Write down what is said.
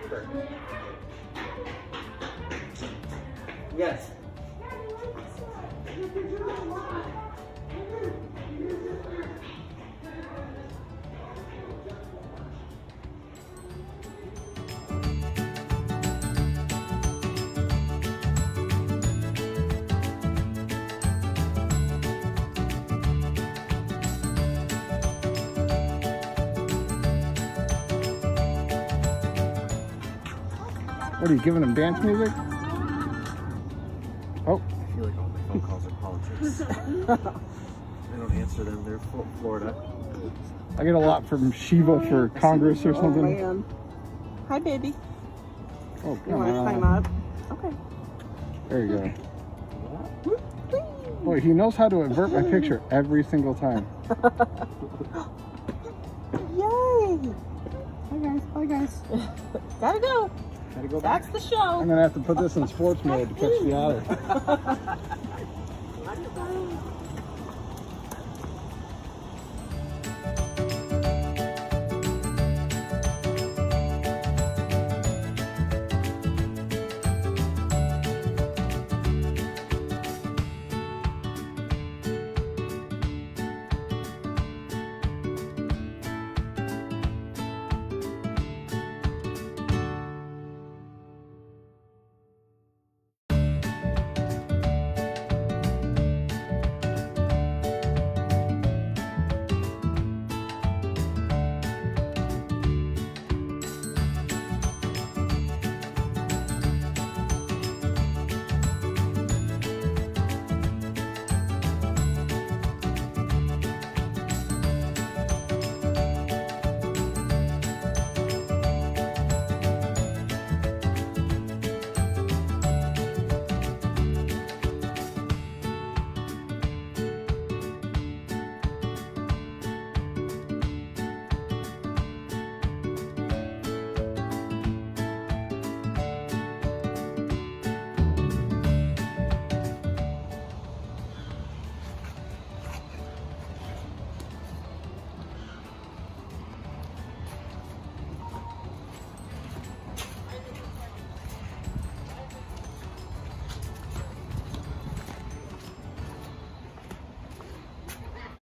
Yes. What are you giving them, dance music? Oh. I feel like all my phone calls are politics. I don't answer them. They're Florida. I get a lot from Shiva for Congress or something. Oh, man. Hi, baby. Oh, You want to climb up? Okay. There you go. Boy, he knows how to invert my picture every single time. Yay! Bye, guys. Bye, guys. Gotta go. Gotta go back. That's the show. I'm going to have to put this in sports mode to catch the otter.